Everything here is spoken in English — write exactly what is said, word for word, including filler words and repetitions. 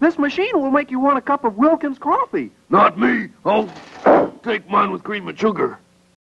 This machine will make you want a cup of Wilkins coffee. Not me. I'll take mine with cream and sugar.